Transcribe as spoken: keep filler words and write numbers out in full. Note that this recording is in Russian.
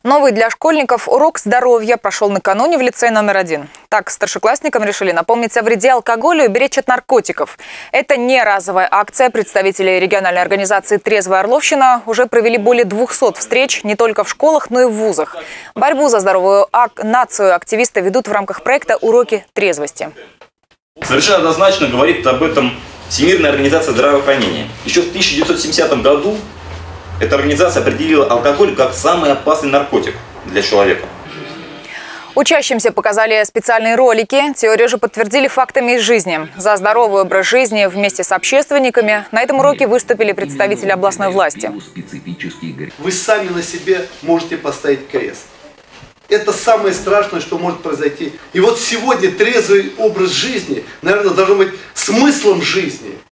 Новый для школьников урок здоровья прошел накануне в лицее номер один. Так, старшеклассникам решили напомнить о вреде алкоголя и уберечь от наркотиков. Это не разовая акция. Представители региональной организации «Трезвая Орловщина» уже провели более двухсот встреч не только в школах, но и в вузах. Борьбу за здоровую нацию активисты ведут в рамках проекта «Уроки трезвости». Совершенно однозначно говорит об этом Всемирная организация здравоохранения. Еще в тысяча девятьсот семидесятом году эта организация определила алкоголь как самый опасный наркотик для человека. Учащимся показали специальные ролики. Теорию же подтвердили фактами из жизни. За здоровый образ жизни вместе с общественниками на этом уроке выступили представители областной власти. Вы сами на себе можете поставить крест. Это самое страшное, что может произойти. И вот сегодня трезвый образ жизни, наверное, должен быть смыслом жизни.